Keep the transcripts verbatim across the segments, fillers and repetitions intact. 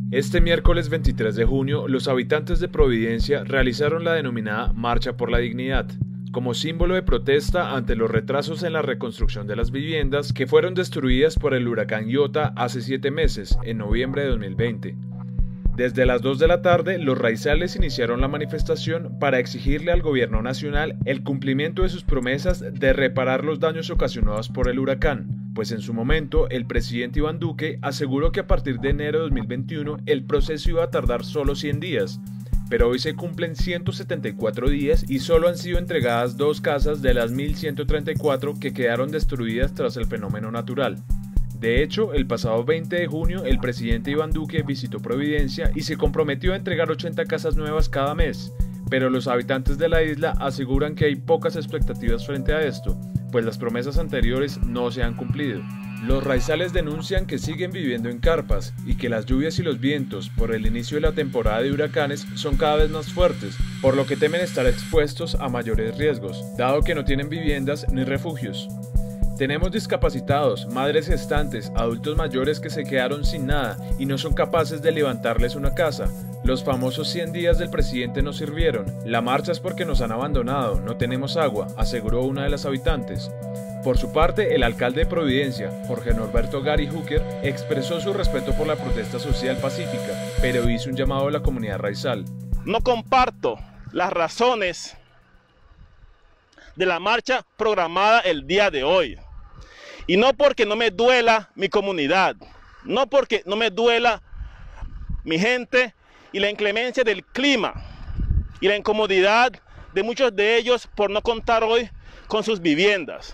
Este miércoles veintitrés de junio, los habitantes de Providencia realizaron la denominada Marcha por la Dignidad, como símbolo de protesta ante los retrasos en la reconstrucción de las viviendas que fueron destruidas por el huracán Iota hace siete meses, en noviembre de dos mil veinte. Desde las dos de la tarde, los raizales iniciaron la manifestación para exigirle al gobierno nacional el cumplimiento de sus promesas de reparar los daños ocasionados por el huracán, pues en su momento el presidente Iván Duque aseguró que a partir de enero de dos mil veintiuno el proceso iba a tardar solo cien días, pero hoy se cumplen ciento setenta y cuatro días y solo han sido entregadas dos casas de las mil ciento treinta y cuatro que quedaron destruidas tras el fenómeno natural. De hecho, el pasado veinte de junio, el presidente Iván Duque visitó Providencia y se comprometió a entregar ochenta casas nuevas cada mes, pero los habitantes de la isla aseguran que hay pocas expectativas frente a esto, pues las promesas anteriores no se han cumplido. Los raizales denuncian que siguen viviendo en carpas y que las lluvias y los vientos por el inicio de la temporada de huracanes son cada vez más fuertes, por lo que temen estar expuestos a mayores riesgos, dado que no tienen viviendas ni refugios. Tenemos discapacitados, madres gestantes, adultos mayores que se quedaron sin nada y no son capaces de levantarles una casa. Los famosos cien días del presidente no sirvieron. La marcha es porque nos han abandonado, no tenemos agua, aseguró una de las habitantes. Por su parte, el alcalde de Providencia, Jorge Norberto Gary Hooker, expresó su respeto por la protesta social pacífica, pero hizo un llamado a la comunidad raizal. No comparto las razones de la marcha programada el día de hoy. Y no porque no me duela mi comunidad, no porque no me duela mi gente y la inclemencia del clima y la incomodidad de muchos de ellos por no contar hoy con sus viviendas,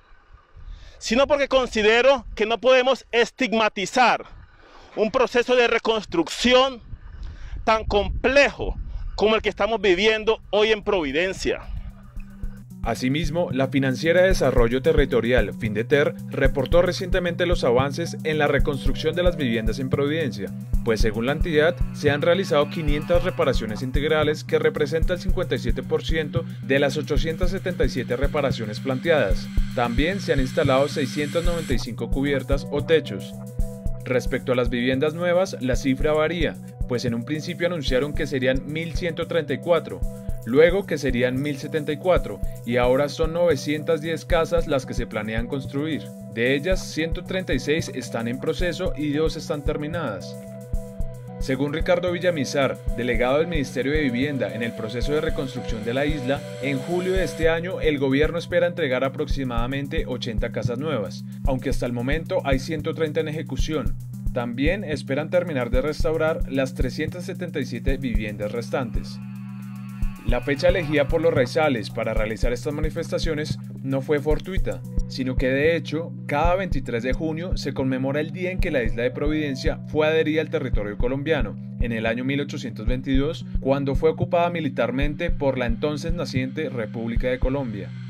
sino porque considero que no podemos estigmatizar un proceso de reconstrucción tan complejo como el que estamos viviendo hoy en Providencia. Asimismo, la Financiera de Desarrollo Territorial, Findeter, reportó recientemente los avances en la reconstrucción de las viviendas en Providencia, pues según la entidad, se han realizado quinientas reparaciones integrales que representa el cincuenta y siete por ciento de las ochocientas setenta y siete reparaciones planteadas. También se han instalado seiscientas noventa y cinco cubiertas o techos. Respecto a las viviendas nuevas, la cifra varía, pues en un principio anunciaron que serían mil ciento treinta y cuatro, luego que serían mil setenta y cuatro y ahora son novecientas diez casas las que se planean construir. De ellas, ciento treinta y seis están en proceso y dos están terminadas. Según Ricardo Villamizar, delegado del Ministerio de Vivienda en el proceso de reconstrucción de la isla, en julio de este año el gobierno espera entregar aproximadamente ochenta casas nuevas, aunque hasta el momento hay ciento treinta en ejecución. También esperan terminar de restaurar las trescientas setenta y siete viviendas restantes. La fecha elegida por los raizales para realizar estas manifestaciones no fue fortuita, sino que de hecho, cada veintitrés de junio se conmemora el día en que la isla de Providencia fue adherida al territorio colombiano, en el año mil ochocientos veintidós, cuando fue ocupada militarmente por la entonces naciente República de Colombia.